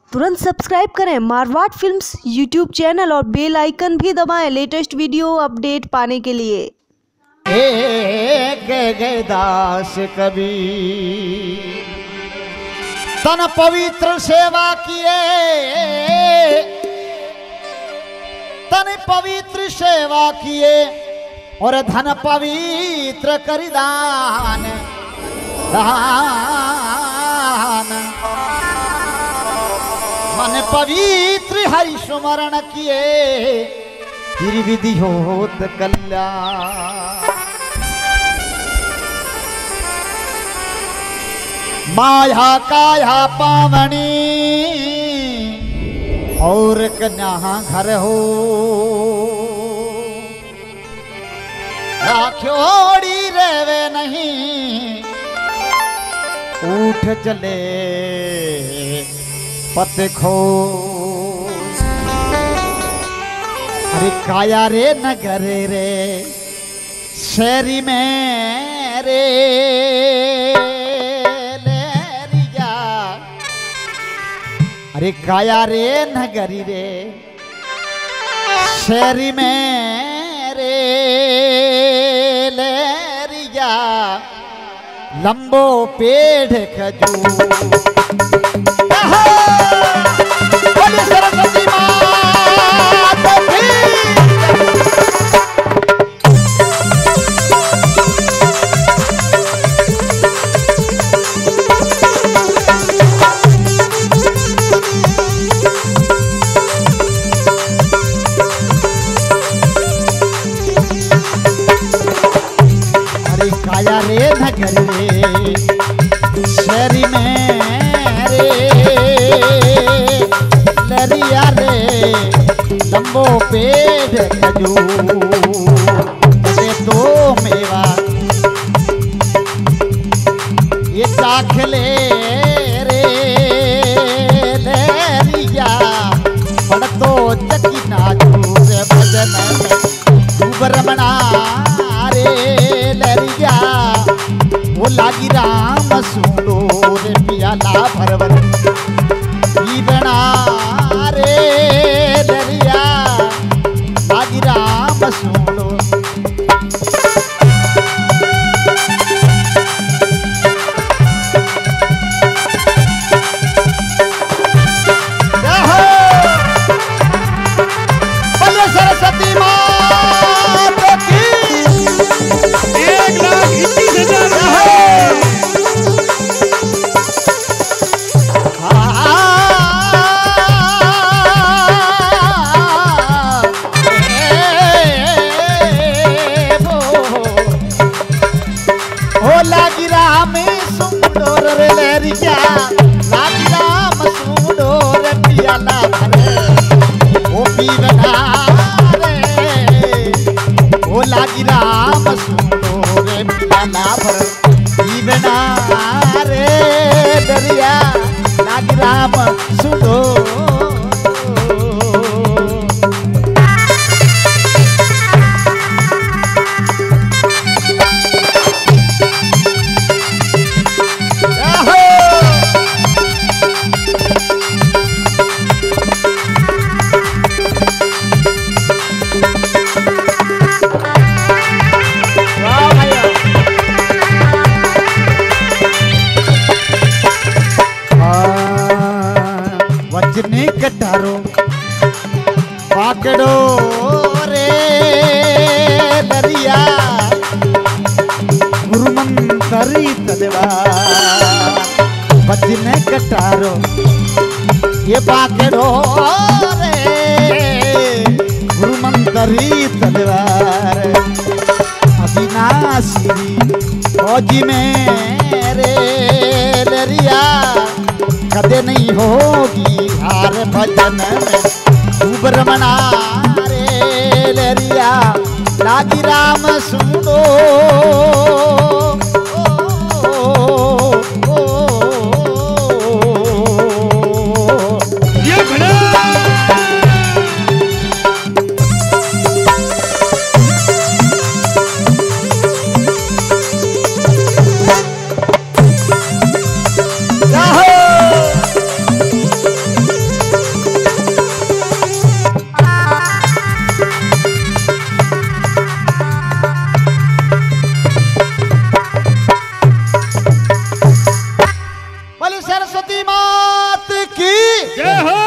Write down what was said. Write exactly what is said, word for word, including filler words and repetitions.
तुरंत सब्सक्राइब करें Marwar films YouTube channel और बेल आइकन भी दबाएं लेटेस्ट वीडियो अपडेट पाने के लिए। एक गए दास कभी तन पवित्र सेवा किए, तन पवित्र सेवा किए और धन पवित्र करिदान दान। मन पवित्र हरि सुमरण किए फिर विधि होत कल्याण। माया काया पावनी और कन्या घर हो, राखोड़ी रेवे नहीं उठ चले पत खो। अरे काया रे नगर रे शहरी में रे लेरिया। अरे काया रे नगरी रे शहरी में रे लेरिया। लंबो पेड़ खजूर सरस्वती माता की। अरे काया रे नगर रे शहरी में रे लरिया रे लंबो पेड़ खजूर दे तो मेवा ये दाखले रे लरिया। पढ़ तो चकी नाजूर भजन रमणा रे लरिया। वो लागी राम सुनो रे पियाला भरवर पीवना रे दरिया। लागी राम सुनो सरस्वती माता की। एक लाख इक्कीस हजार लागी राम सुंदर रे लरिया। लागी राम सुंदर पियाला भरे ओ पीवना रे। ओ लागी राम सुंदर पियाला भरे पीवना रे दरिया। लागी राम सुंदर वजने कटारो पाकड़ो रे दरिया। गुरु मंतरी तलवा वजने कटारो ये पाकड़ो रे गुरु मंतरी तलवार। अविनाशी फौजी में रे लरिया। कदे नहीं होगी हार भजन में खूब रमणा रे लरिया। लागी राम सुनो ये भला सरस्वती मात की जय हो।